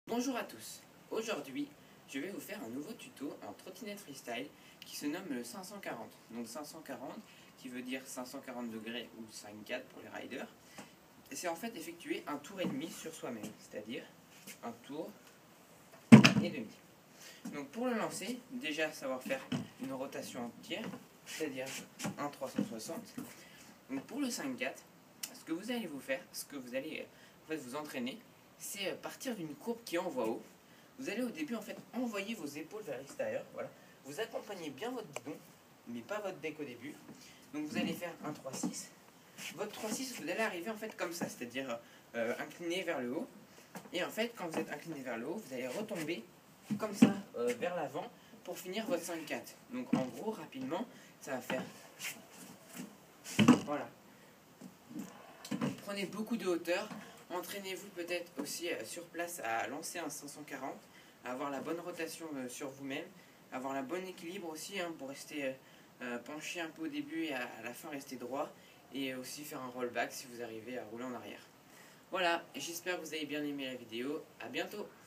Bonjour à tous, aujourd'hui je vais vous faire un nouveau tuto en trottinette freestyle qui se nomme le 540. Donc 540 qui veut dire 540 degrés ou 5-4 pour les riders. Et c'est en fait effectuer un tour et demi sur soi-même, c'est-à-dire un tour et demi. Donc pour le lancer, déjà savoir faire une rotation entière, c'est-à-dire un 360. Donc pour le 5-4, ce que vous allez vous entraîner, c'est partir d'une courbe qui envoie haut. Vous allez au début en fait envoyer vos épaules vers l'extérieur, voilà. Vous accompagnez bien votre guidon, mais pas votre bec au début. Donc vous allez faire un 3-6. Votre 3-6, vous allez arriver en fait comme ça, c'est-à-dire incliné vers le haut. Et en fait, quand vous êtes incliné vers le haut, vous allez retomber comme ça vers l'avant pour finir votre 5-4. Donc en gros, rapidement, ça va faire... Voilà. Prenez beaucoup de hauteur. Entraînez-vous peut-être aussi sur place à lancer un 540, à avoir la bonne rotation sur vous-même, avoir la bonne équilibre aussi pour rester penché un peu au début et à la fin rester droit, et aussi faire un rollback si vous arrivez à rouler en arrière. Voilà, j'espère que vous avez bien aimé la vidéo. À bientôt.